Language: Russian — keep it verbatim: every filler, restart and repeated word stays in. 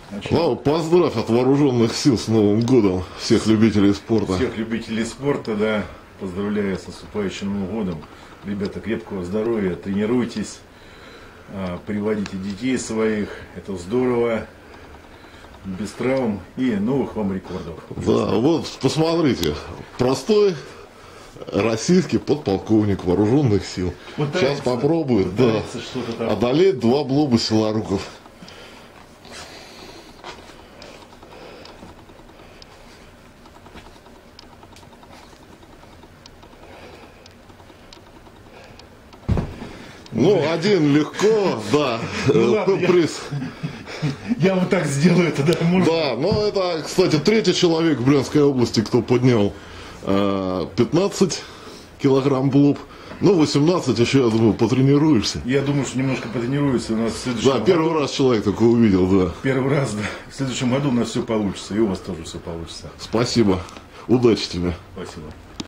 Слава, поздравь от вооруженных сил с Новым годом всех любителей спорта. Всех любителей спорта, да, поздравляю с наступающим Новым годом. Ребята, крепкого здоровья, тренируйтесь, приводите детей своих, это здорово, без травм и новых вам рекордов. Да, вот посмотрите, простой российский подполковник вооруженных сил. Пытается, сейчас попробует, да, одолеть два блоба силоруков. Ну, один легко, да, ну, ладно, приз. Я, я вот так сделаю это, да, можно? Да, но это, кстати, третий человек в Брянской области, кто поднял э, пятнадцать килограмм блоб. Ну, восемнадцать еще, я думаю, потренируешься. Я думаю, что немножко потренируешься. У нас в следующем Да, первый году... раз человек такое увидел, да. Первый раз, да. В следующем году у нас все получится, и у вас тоже все получится. Спасибо. Удачи тебе. Спасибо.